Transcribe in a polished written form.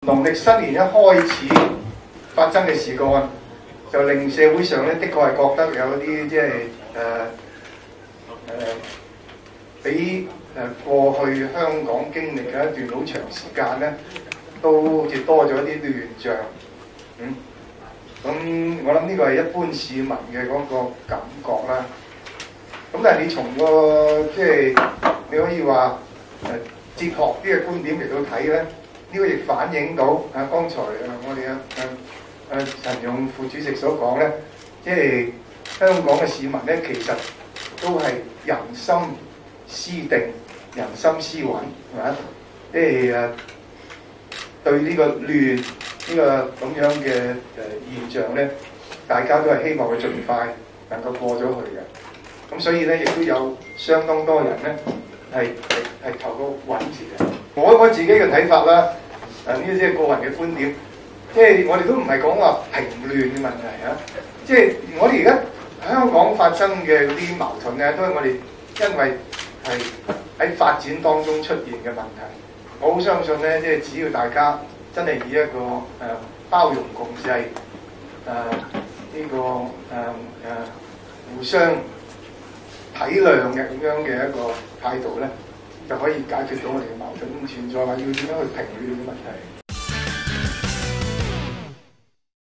農曆新年一開始發生嘅事幹，就令社會上咧，的確係覺得有啲即係比過去香港經歷嘅一段好長時間咧，都好似多咗一啲亂象。咁我諗呢個係一般市民嘅嗰個感覺啦。咁但係你從個即係你可以話哲學啲嘅觀點嚟到睇咧，呢個亦反映到剛才我哋陳勇副主席所講咧，即係香港嘅市民咧，其實都係人心思定、人心思穩，係咪？即係對呢個亂呢個咁樣嘅現象咧，大家都係希望佢盡快能夠過咗去嘅。咁所以咧，亦都有相當多人咧係投個穩字嘅。我自己嘅睇法啦，呢啲即係個人嘅觀點，即係我哋都唔係講話平亂嘅問題啊。即係我哋而家香港發生嘅嗰啲矛盾咧，都係我哋因為係喺發展當中出現嘅問題。我好相信咧，即係只要大家真係以一個包容共濟互相體諒嘅咁樣嘅一個態度咧，就可以解決到我哋嘅矛盾。唔存在話要點樣去平亂嘅問題。